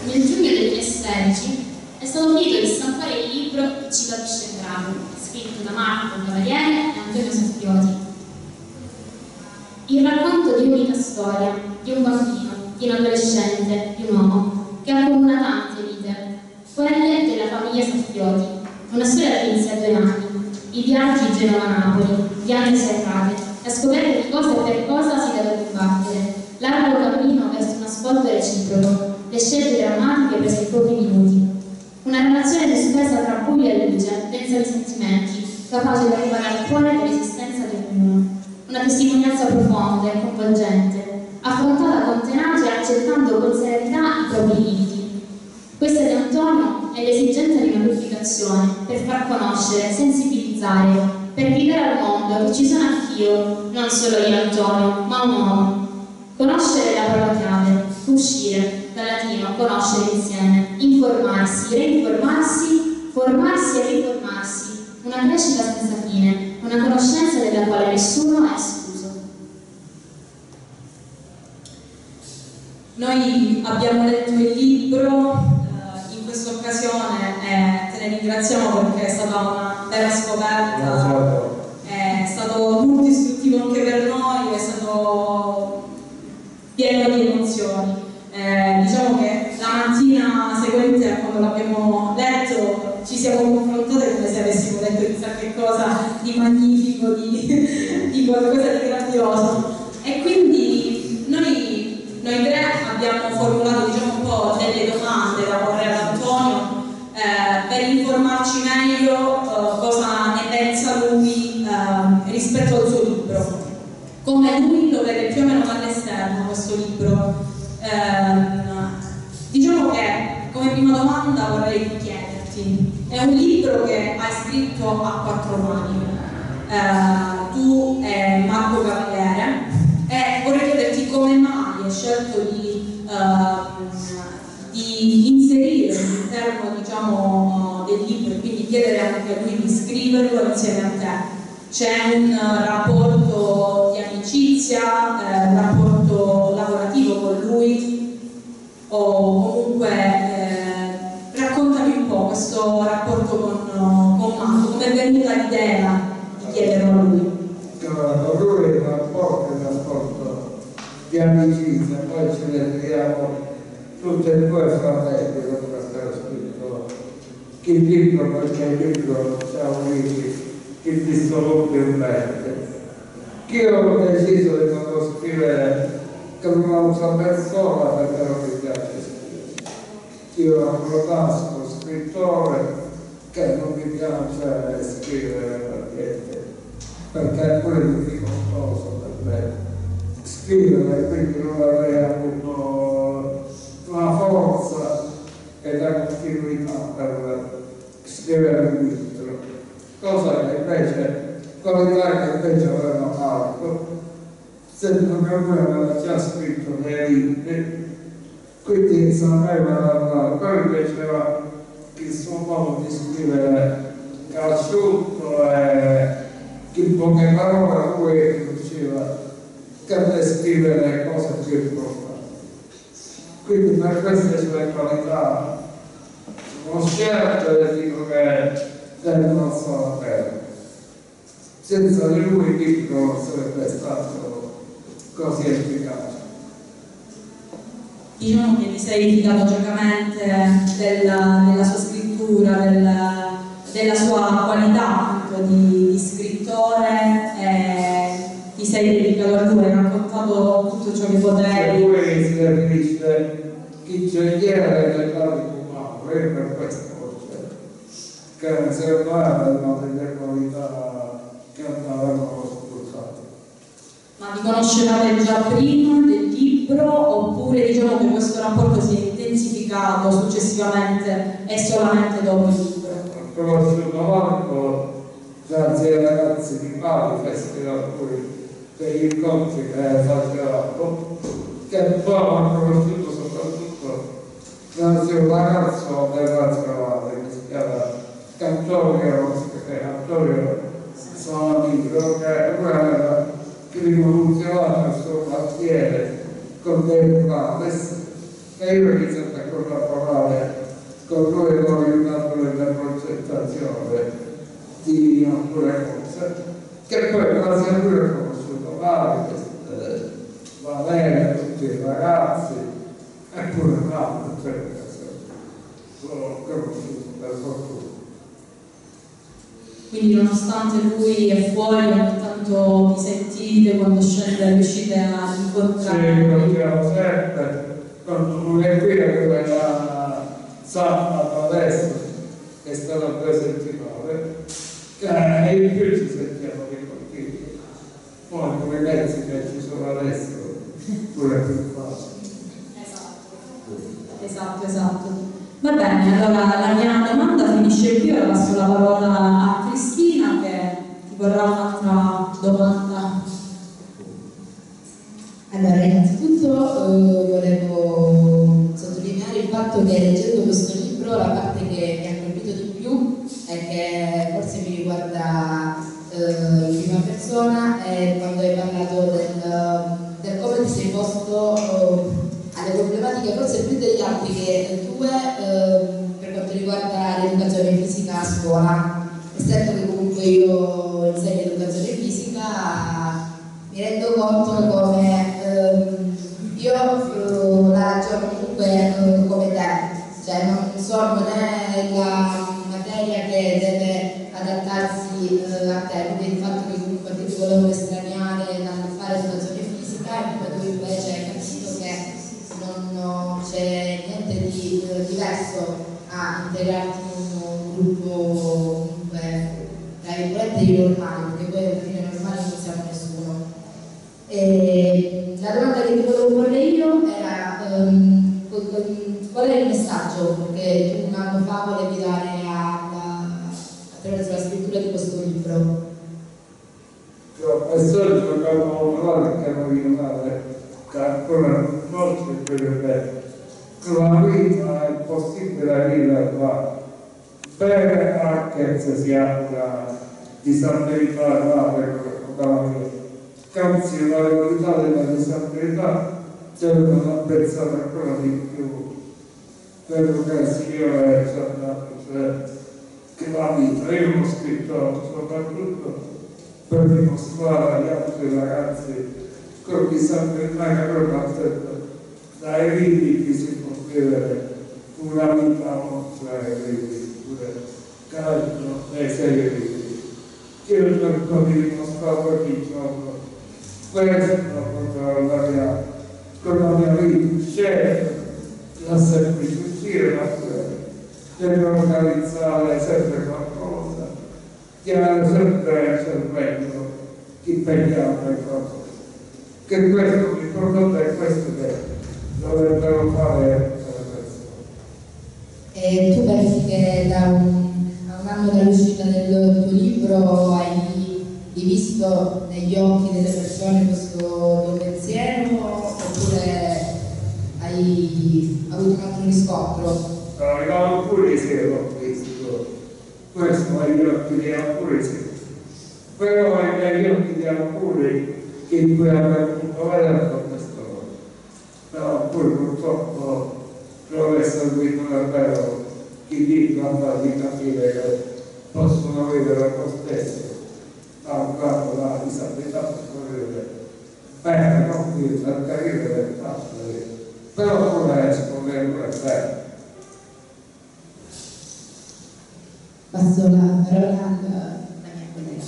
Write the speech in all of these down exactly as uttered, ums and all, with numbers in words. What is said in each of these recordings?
nel giugno del duemilasedici è stato finito di stampare il libro Il Ci capisce Bravo, scritto da Marco Cavaliere e Antonio Saffioti. Il racconto di un'unica storia, di un bambino, di un adolescente, di un uomo, che accomuna tante vite, quelle della famiglia Saffioti, una storia che inizia a due anni, i viaggi Genova-Napoli, diagnosi errate, la scoperta di cosa e per cosa si deve combattere, largo cammino verso un ascolto reciproco, le scelte drammatiche prese in pochi minuti. Una relazione sospesa tra buio e luce, densa di sentimenti, capace di arrivare al cuore dell'esistenza di ognuno. Una testimonianza profonda e coinvolgente, affrontata con tenacia e accettando con serenità i propri limiti. Questa di Antonio è l'esigenza di una pubblicazione per far conoscere, sensibilizzare, per gridare al mondo che ci sono anch'io, non solo io Antonio, ma un uomo. Conoscere è la parola chiave, uscire, dal latino conoscere insieme, informarsi, reinformarsi, formarsi e riformarsi, una crescita senza fine, una conoscenza della quale nessuno è escluso. Noi abbiamo letto il libro eh, in questa occasione e te ne ringraziamo perché è stata una bella scoperta, è stato molto istruttivo anche per noi, è stato pieno di emozioni. Eh, diciamo che la mattina seguente a quando l'abbiamo letto ci siamo confrontate come se avessimo letto chissà che cosa di magnifico, di, di qualcosa di grandioso, e quindi noi, noi tre abbiamo formulato diciamo un po' delle domande da porre ad Antonio eh, per informarci meglio eh, cosa ne pensa lui eh, rispetto al suo libro, come lui lo vede più o meno dall'esterno questo libro. Eh, diciamo che come prima domanda vorrei chiederti, è un libro che hai scritto a quattro mani, eh, tu e Marco Cavaliere, e vorrei chiederti come mai hai scelto di, eh, di inserire all'interno diciamo, del libro e quindi chiedere anche a lui di scriverlo insieme a te. C'è un rapporto di amicizia, eh, un rapporto lavorativo con lui, o comunque eh, raccontami un po' questo rapporto con, con Marco, come è venuta l'idea di chiederlo a lui? Con lui è un rapporto, un rapporto di amicizia, poi ci vediamo tutti e due fratelli, dopo aver scritto il libro, perché il libro siamo uniti. Il distolto di un verde. Io ho deciso di non scrivere con un'altra persona perché non mi piace scrivere. Io ho un protasto scrittore che non mi piace scrivere per niente, perché è pure difficoltoso per me scrivere, quindi non avrei avuto una forza e la continuità per scrivere un libro. Cosa che invece, qualità che invece aveva Marco, sento che lui aveva già scritto dei libri, quindi sapeva, poi invece aveva il suo modo di scrivere asciutto e in poche parole lui riusciva a scrivere cose più importanti. Quindi per queste sue qualità sono scelto e dico che del nostro appello. Senza di lui il libro non sarebbe stato così efficace. Diciamo che ti sei fidato giocamente della, della sua scrittura, della, della sua qualità appunto di, di scrittore, e ti sei dedicato a lui, hai raccontato tutto ciò che potevi. Lui si definisce ingegnere del carico umano, e per questo che servavano delle qualità che andavano sfruttate. Ma vi conoscevate già prima del libro, oppure diciamo che questo rapporto si è intensificato successivamente e solamente dopo il libro? Ho conosciuto Marco grazie ai ragazzi di Manifest, a cui degli incontri che facevamo, che poi ho conosciuto soprattutto grazie a un ragazzo del Nazionale che si chiama Antonio, Antonio Salamino, che rivoluzionato il suo quartiere con dei planes e io ho iniziato a collaborare con lui e con il lato della progettazione di alcune cose, che poi grazie a lui ho conosciuto Mario, eh, Valeria, tutti i ragazzi, eppure Mario, cioè, l'ho conosciuto per fortuna. Quindi nonostante lui è fuori, ogni tanto vi sentite quando scende, riuscite a incontrare? Sì, incontriamo sempre, quando lui è qui, che era sabato adesso, che è stato due settimane, e in più ci sentiamo di continuo. Poi come mezzi che ci sono adesso, pure più facile. Esatto, esatto, esatto. Va bene, allora la mia domanda finisce qui, ora passo la parola a Cristina che ti vorrà un'altra domanda. Allora, innanzitutto eh, volevo sottolineare il fatto che leggendo questo libro la parte che mi ha colpito di più e che forse mi riguarda eh, in prima persona è quando hai parlato del, del come ti sei posto eh, alle problematiche forse più degli altri che tue eh, per quanto riguarda l'educazione fisica a scuola. Essendo che comunque io insegno educazione fisica, mi rendo conto come ehm, io eh, la ragiono comunque eh, come te, cioè non sono, non è la materia che deve adattarsi eh, a te, quindi il fatto che comunque ti volevo estraniare dal fare educazione fisica e poi tu invece hai capito che non c'è niente di eh, diverso a integrarti in un gruppo comunque tra virgolette di normali, perché poi alla fine normali non siamo nessuno. E la domanda che ti volevo porre io era um, qual è il messaggio che tu un anno fa volevi dare alla, attraverso la scrittura di questo libro? E solo giocavo un ruolo che avevo male, che ancora non c'è quello che la vita è possibile vivere bene anche se si ha una disabilità grave come la mia. Anzi, la verità della disabilità c'è una apprezzare ancora di più quello che il Signore ci ha dato, cioè che la vita. Io l'ho scritto soprattutto per dimostrare agli altri ragazzi con disabilità che proprio dai limiti si può vivere una vita oltre ai limiti, pure caldo nei sei limiti. Io cerco di dimostrare ogni giorno questo con la mia, con la mia vita, certo, la semplicità, deve organizzare sempre qualcosa, chiamare sempre il cervello, impegnato le cose. Che questo mi prodotto è questo che dovrebbero fare le persone. E tu pensi che da un, a un anno dall'uscita del tuo libro hai visto negli occhi delle persone questo tuo pensiero oppure hai avuto un altro riscontro? No, io ancora sì, l'ho visto, questo agli occhi di ancora sì, però agli occhi di ancora che poi abbiamo un po' vedere questo, però poi purtroppo non è servito davvero chi dice a di capire che possono vedere lo stesso, anche la disabilità per vedere bene, non qui per capire le fatte, però non riesco a vedere bene. Passo la parola alla mia collega.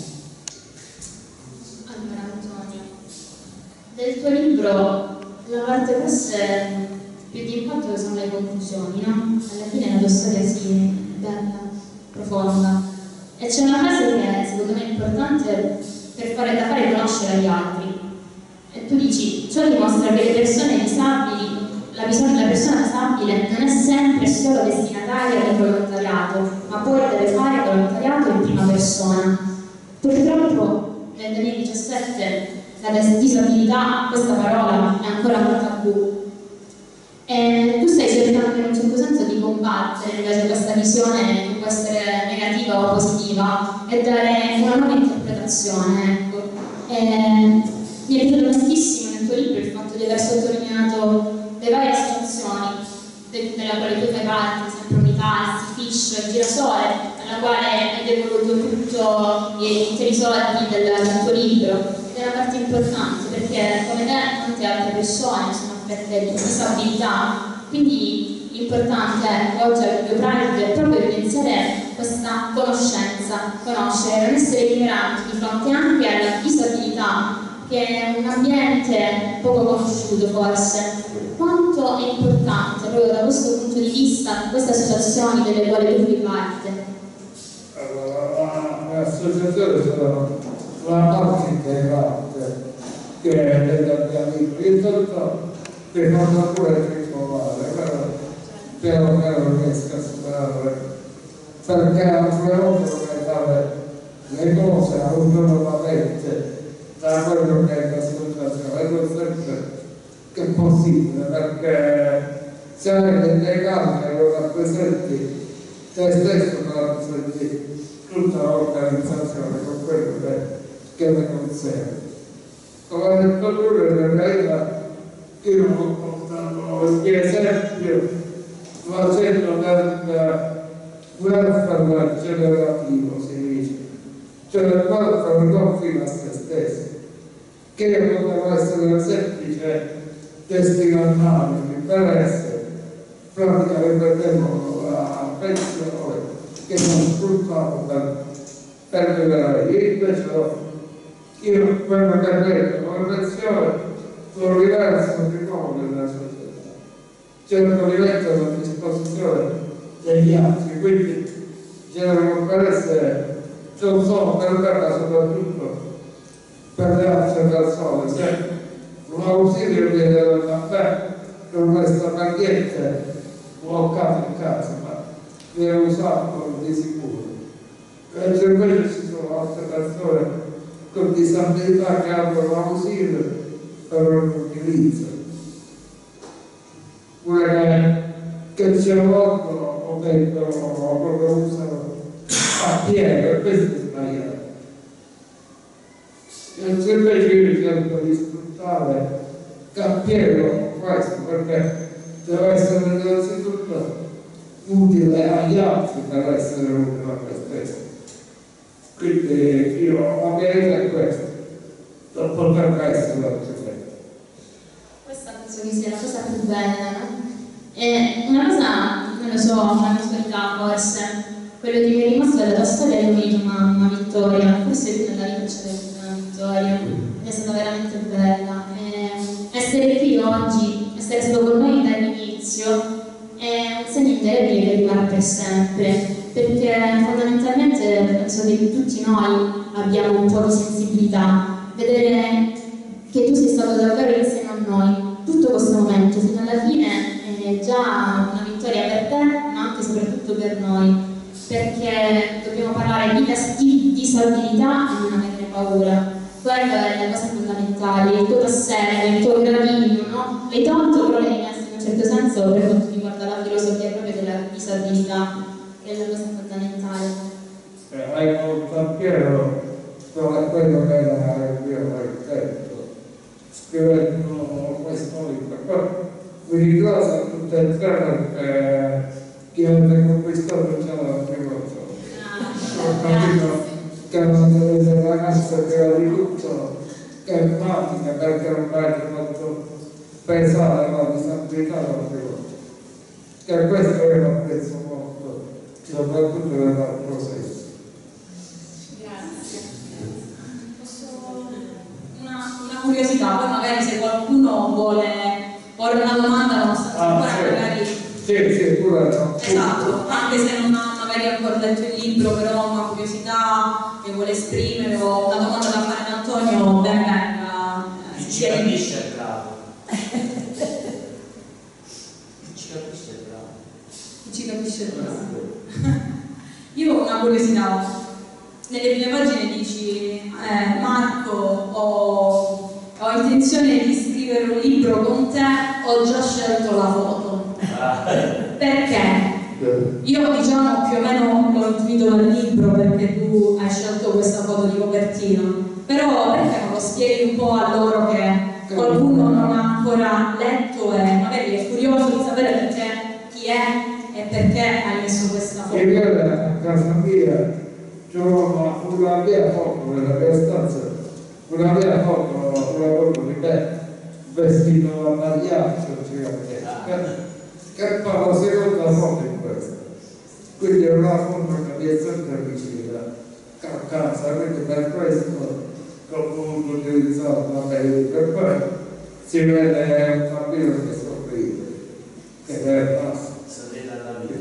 Allora Antonio, del tuo libro la parte forse più di impatto sono le conclusioni, no? Alla fine la tua storia sì, è bella, profonda. E c'è una frase che secondo me è importante per fare, da fare conoscere agli altri. E tu dici, ciò dimostra che le persone disabili, la, la persona disabile non è sempre solo destinataria del volontariato, ma poi deve fare volontariato in prima persona. Purtroppo nel duemiladiciassette la disabilità, questa parola, è ancora un tabù. E tu stai cercando in un certo senso di combattere invece questa visione che può essere negativa o positiva e dare una nuova interpretazione, ecco. E mi è piaciuto tantissimo nel tuo libro il fatto di aver sottolineato le varie situazioni nella quale tu fai parte, sempre Unità, Fish, il Girasole, nella quale hai devoluto tutto interi soldi del, del tuo libro. Ed è una parte importante perché come te tante altre persone sono affette di disabilità, quindi l'importante è che oggi al Video Pride è proprio evidenziare questa conoscenza, conoscere, non essere ignoranti di fronte anche alla disabilità, che è un ambiente poco conosciuto forse. Quanto è importante proprio da questo punto di vista queste associazioni delle quali tu fai parte? Allora, le associazioni sono una parte integrante che è della mia vita. Io soltanto che fanno pure ritrovare, però piano piano riesco a superare, perché altre volte vorrei fare le cose autonomamente da quello che è l'associazione, è sempre che è possibile, perché se hai delle cose che lo rappresenti te stesso, lo rappresenti tutta l'organizzazione con quello che ne concerne. Come ha detto lui, in realtà io ho portato gli esempi facendo del welfare generativo, si dice, cioè del welfare non fino a se stesso, che poteva essere una semplice destinatario di interesse, praticamente avevano la pensione che non sfruttavo per, per vivere. Io invece io quello che ho detto, la pensione sono diverso di nuovo nella società, cerco di metterlo a disposizione degli altri, quindi generano per essere, non solo per me ma soprattutto per le altre persone. Se un ausilio viene da me non resta per niente bloccato in casa, ma viene usato di sicuro. Mentre invece ci sono altre persone con disabilità che hanno l'ausilio per un utilizzo, pure che, che ci avvolgono o vengono o proprio usano a pieno, questo è sbagliato. Mentre invece io cerco di sfruttare cappiello questo, perché deve essere innanzitutto utile agli altri per essere utile a me stesso. Quindi io, la mia idea è questa, non potrebbe essere altrimenti. Questa penso che sia la cosa più bella, no? E una cosa, non lo so, una casualità forse, quello che mi è rimasto dalla tua storia è che mi mamma Vittoria, forse più nella vita c'è una Vittoria, ed è stata veramente bella. E essere qui oggi, essere stato con noi dall'inizio, è un segno indelebile che rimarrà per sempre, perché fondamentalmente penso che tutti noi abbiamo un po' di sensibilità, vedere che tu sei stato davvero insieme a noi tutto questo momento fino alla fine è già una vittoria per te, ma anche e soprattutto per noi, perché dobbiamo parlare di, di disabilità e non avere paura. Quella è la cosa fondamentale, il tuo tassello, il tuo gradino, no? L'hai tolto, però l'hai messo in un certo senso per quanto riguarda la filosofia proprio della disabilità, che è la cosa fondamentale. Eh, hai molto a pieno quello che era il mio architetto, scrivendo questo libro. Poi mi ricordo tutte e tre perché chi avete conquistato già la prima volta. Ho capito che erano delle ragazze che era di tutto, che è pratica perché ormai è molto pesare la disabilità la prima volta. Che questo io lo apprezzo molto, soprattutto nel processo. Una curiosità, poi magari se qualcuno vuole porre una domanda nonostante ah, ancora sì. magari sì, sì, pure no. Esatto, anche se non ha magari ancora letto il libro, però una curiosità che vuole esprimere o una domanda da fare ad Antonio, ben venga. Chi ci capisce è bravo. Chi ci capisce è bravo. Chi ci capisce è bravo. Io ho una curiosità. Nelle prime pagine dici eh, Marco, ho, ho intenzione di scrivere un libro con te, ho già scelto la foto. Ah. Perché? Io diciamo più o meno l'ho intuito dal libro perché tu hai scelto questa foto di copertina, però perché non lo spieghi un po' a loro che qualcuno non ha ancora letto e magari è curioso di sapere perché è e perché hai messo questa foto? Io a casa mia trovo una mia foto nella mia stanza, una mia foto, una foto di me vestito a mariachi, che fa la seconda foto in questa. Quindi è una foto che mi è sempre vicina a casa, quindi per questo ho voluto utilizzarla per poi si vede un bambino che sorride, che è basso. Sorride alla vita.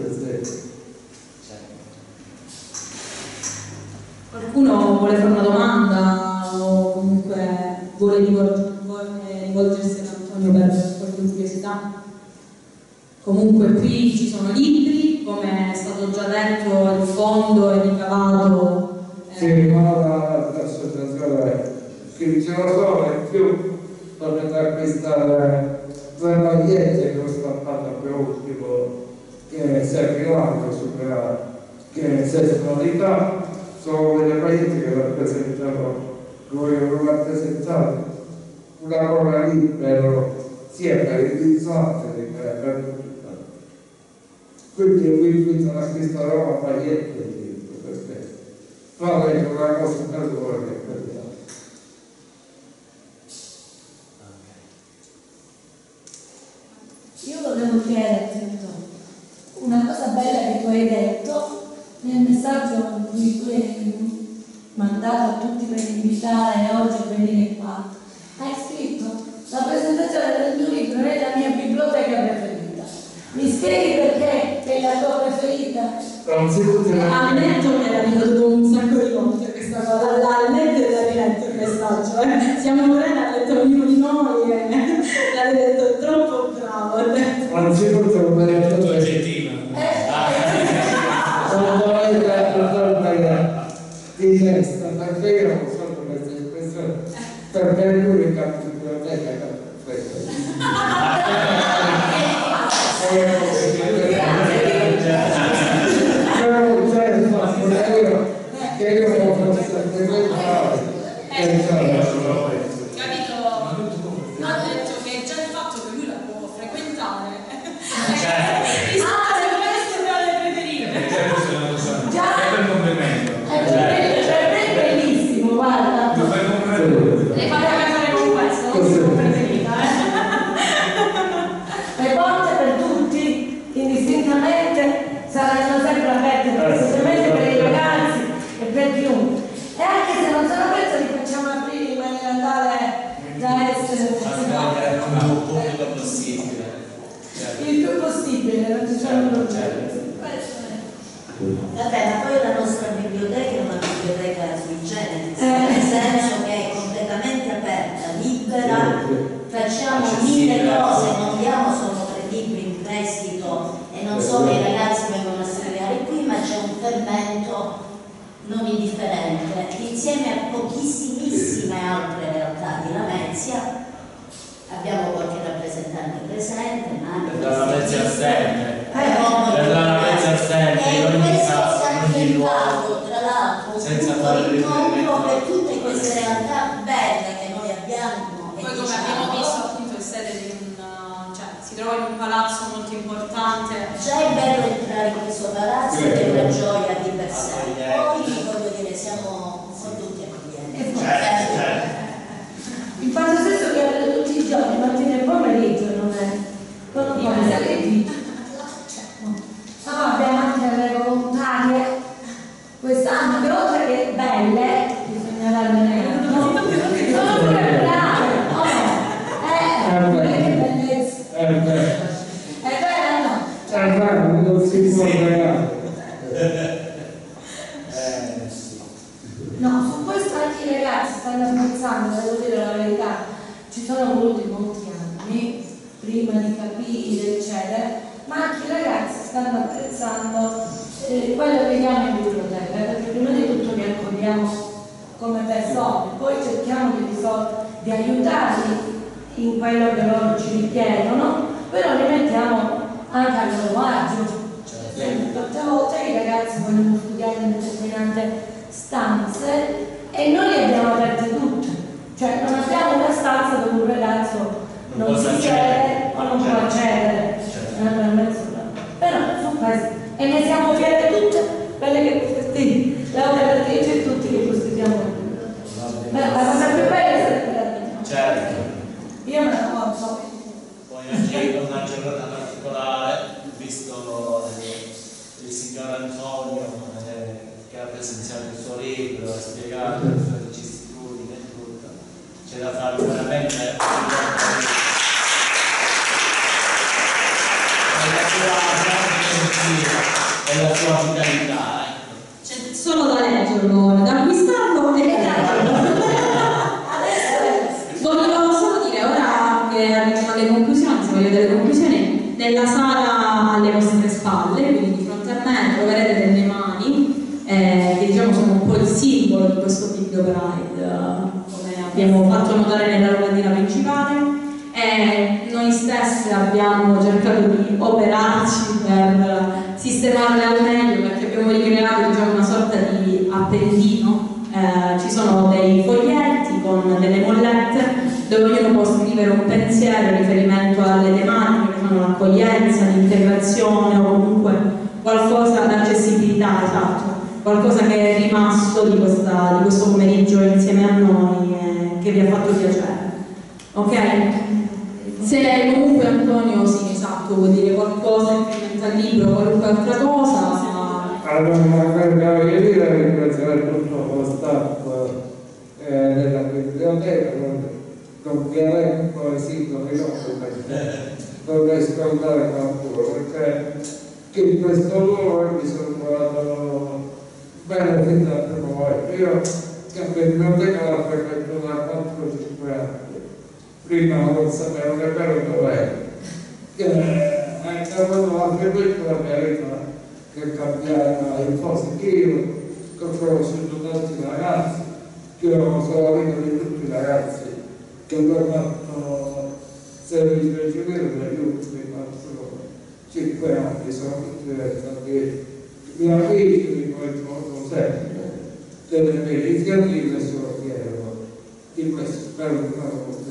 Qualcuno vuole fare una domanda o comunque vuole rivolgersi ad Antonio per qualche curiosità? Comunque qui ci sono libri, come è stato già detto, il fondo è ricavato. Eh. Sì, ma l'associazione che ce lo sono in più dovete acquistare due magliette che ho stampato per ultimo, che serviranno supera che sessualità, sono delle magliette che rappresentano, come ho rappresentato, una parola libera sia per i disabili che per tutti. Quindi vi invito ad acquistare una maglietta perché fare una cosa per loro che per gli altri. Io volevo chiederti una cosa bella che tu hai detto nel messaggio in cui tu hai mandato a tutti per invitare oggi a venire qua. Hai scritto: la presentazione del mio libro è la mia biblioteca preferita. Mi spieghi perché è la tua preferita? Al netto me l'ha ripetuto un sacco di volte questa cosa, al netto l'ha riletto il messaggio, eh. Siamo tre, l'ha letto ognuno di noi e l'ha detto troppo bravo. Anzitutto come hai detto Molto oggettiva. quando hai la di testa, perché io non so questa espressione, perché è l'unica biblioteca che ho che io non posso frequentare. Capito? Ha detto che già il fatto che lui la può frequentare. Ah, per questo è le preferite. Già. È per complimento. Per me è bellissimo, guarda. Lo fai comprare. Le fate casare con questo, non si può preferita, eh? Le porte per tutti, indistintamente, saranno sempre aperte, specialmente per i ragazzi e per chiunque. E anche se non sono aperte li facciamo aprire in maniera tale da essere Ascoltare come un pubblico possibile. il più possibile, non ci sono problemi. Vabbè, ma poi la nostra biblioteca è una biblioteca sui generis, Eh. nel senso che è completamente aperta, libera, facciamo mille cose, non diamo solo tre libri in prestito e non solo i ragazzi vengono a studiare qui, ma c'è un fermento non indifferente, insieme a pochissimissime altre realtà di Lamezia. Abbiamo qualche rappresentante presente, ma Per la Lamezia assente. però Per la Lamezia assente, e in ogni questo caso, si è in ogni luogo. diventato, tra l'altro, un Senza punto fare di incontro riferimento. per tutte queste realtà belle che noi abbiamo. E Poi come diciamo, abbiamo visto appunto è sede di un, cioè si trova in un palazzo molto importante. già è bello entrare in questo palazzo che è una gioia di per sé. Poi voglio dire, siamo un po' tutti accoglienti. Certo, certo. Il fatto stesso che avete tutti i giorni, mattina e pomeriggio, non è. Non può essere di. No, abbiamo anche le volontarie quest'anno che oltre che belle, bisogna darne sono pure brave, no? Eh, non è che bellezza. È vero, È vero, no? è vero, non si può negare. Eh, sì. No, su questo anche i ragazzi stanno apprezzando, devo dire la verità, ci sono voluti molti anni prima di capire, eccetera, ma anche i ragazzi stanno apprezzando eh, quello che diamo in biblioteca, perché prima di tutto li accogliamo come persone, poi cerchiamo di, risol- di aiutarli in quello che loro ci richiedono, però li mettiamo anche a loro agio. Tante volte i ragazzi vogliono studiare in determinate stanze e noi le abbiamo aperte tutte, cioè non abbiamo una stanza dove un ragazzo non, Non si possa siede accedere. o non può Certo. accedere. Certo. Naturalmente no. Però siamo fiere tutte, quelle che sì, laureatrici e tutti che custodiamo il libro. Ma la cosa più bella è stare grandi. Certo. Io me la conto. Poi oggi è una giornata particolare, visto eh, il signor Antonio eh, che ha presentato il suo libro, ha spiegato le sue vicissitudini e tutto. C'è da fare veramente e la sua vitalità. C'è solo da leggerlo, da acquistarlo e leggerlo. Voglio solo dire, ora che arriviamo alle conclusioni, se voglio delle conclusioni, nella sala alle vostre spalle, quindi di fronte a me, troverete delle mani eh, che diciamo sono un po' il simbolo di questo Video Pride, come abbiamo fatto notare nella locandina principale. E noi stesse abbiamo cercato di operarci per sistemarle al meglio, perché abbiamo ricreato diciamo, una sorta di appendino. Eh, ci sono dei foglietti con delle mollette dove ognuno può scrivere un pensiero in riferimento alle tematiche che sono l'accoglienza, l'integrazione o comunque qualcosa d'accessibilità, esatto, qualcosa che è rimasto di, questa, di questo pomeriggio insieme a noi e che vi ha fatto piacere. Ok? Se comunque Antonio, sì, esatto, vuol dire qualcosa in riferimento al libro, qualunque altra cosa. Allora, voglio dire, ringraziare tutto lo staff eh, della biblioteca, con dialetto esito di nome, dovrei ascoltare qualcuno, perché che in questo luogo mi sono trovato bene fin dal primo momento. Io che la biblioteca l'ho frequentato da quattro cinque anni. Prima non sapevo nemmeno dov'era. Eh, quando ho frequentato la mia vita che cambiava in positivo, che ho conosciuto tanti ragazzi, che ho solo amico di tutti i ragazzi che hanno fatto servizio civile negli ultimi cinque anni, sono tutti stati i miei amici, mi conoscono sempre, delle mie iniziative sono fiero di questo, spero di fare molto.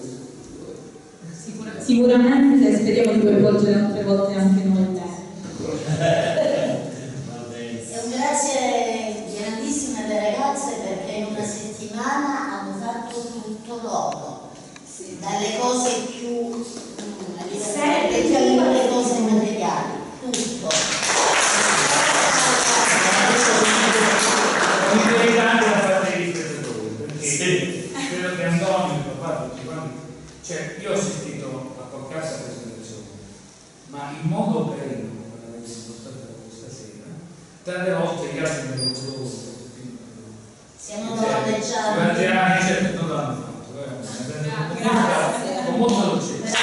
Sicuramente speriamo di coinvolgere altre volte anche noi in te. E un grazie grandissimo alle ragazze perché in una settimana hanno fatto tutto loro, dalle cose più semplici alle cose materiali, tutto. Non devi dare la parte dei spettatori, perché credo che Antonio, il papà, tutti quanti, cioè io ho assistito a qualche altra presentazione, ma in modo carino, come l'avete impostato stasera, tante volte gli altri me lo volevo siamo danneggiati. Quanti anni c'è tutto l'anno fatto, con molta dolcezza.